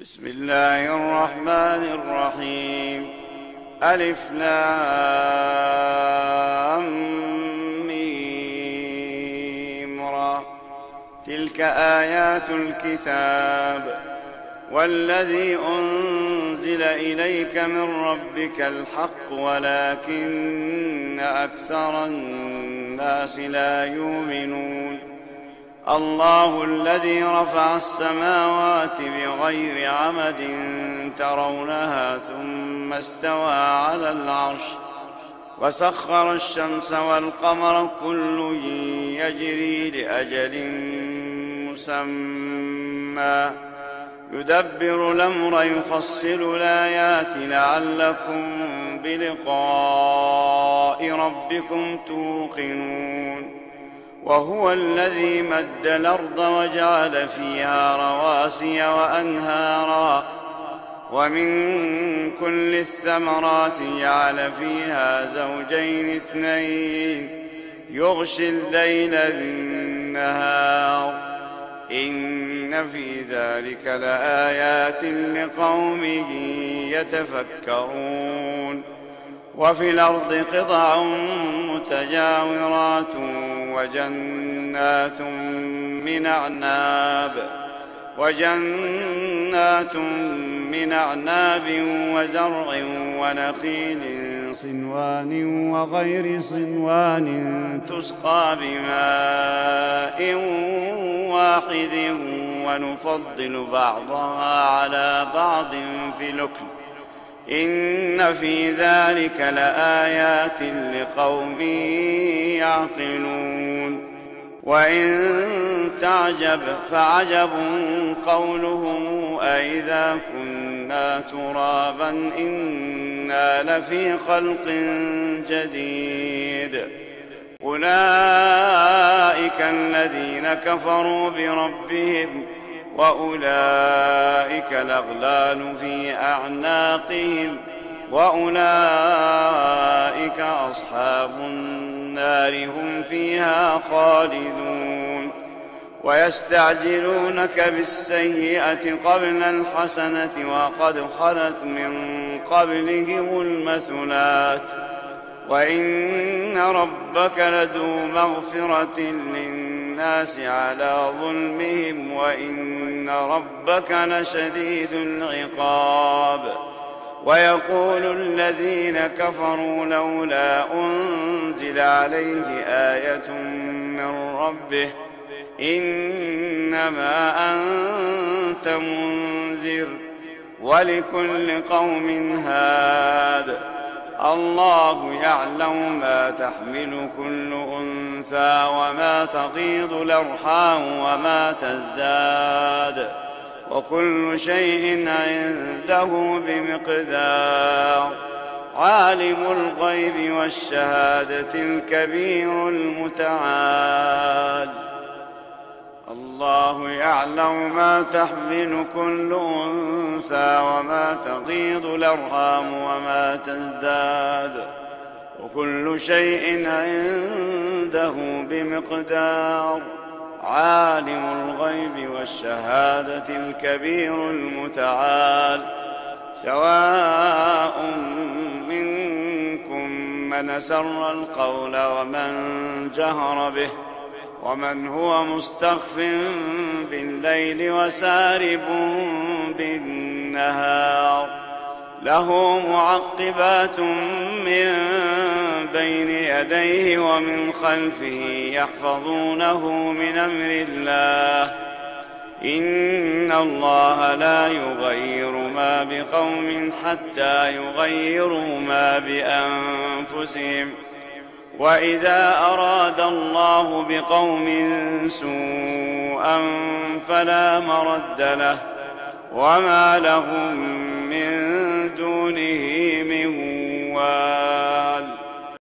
بسم الله الرحمن الرحيم. ألف لام ميم را. تلك آيات الكتاب والذي أنزل إليك من ربك الحق ولكن أكثر الناس لا يؤمنون. الله الذي رفع السماوات بغير عمد ترونها ثم استوى على العرش وسخر الشمس والقمر كل يجري لأجل مسمى يدبر الأمر يفصل الآيات لعلكم بلقاء ربكم توقنون. وهو الذي مد الأرض وجعل فيها رواسي وأنهارا ومن كل الثمرات جعل فيها زوجين اثنين يغشي الليل بالنهار إن في ذلك لآيات لقوم يتفكرون. وفي الأرض قطع متجاورات وجنات من أعناب وزرع ونخيل صنوان وغير صنوان تسقى بماء واحد ونفضل بعضها على بعض في الأكل إن في ذلك لآيات لقوم يعقلون. وإن تعجب فعجب قولهم أئذا كنا ترابا إنا لفي خلق جديد. أولئك الذين كفروا بربهم وأولئك الأغلال في أعناقهم وأولئك أصحاب النار هم فيها خالدون. ويستعجلونك بالسيئة قبل الحسنة وقد خلت من قبلهم المثلات وإن ربك لذو مغفرة للناس على ظلمهم وإن ربك لشديد العقاب. ويقول الذين كفروا لولا أنزل عليه آية من ربه إنما أنت منذر ولكل قوم هاد. الله يعلم ما تحمل كل أنثى وما تغيض الأرحام وما تزداد وكل شيء عنده بمقدار. عالم الغيب والشهادة الكبير المتعال. الله يعلم ما تحمل كل أنثى وما تغيض الأرحام وما تزداد وكل شيء عنده بمقدار. عالم الغيب والشهادة الكبير المتعال. سواء منكم من أسر القول ومن جهر به ومن هو مستخف بالليل وسارب بالنهار له معقبات من بين يديه ومن خلفه يحفظونه من أمر الله إن الله لا يغير ما بقوم حتى يغيروا ما بأنفسهم وإذا أراد الله بقوم سوءا فلا مرد له وما لهم من دونه من وال.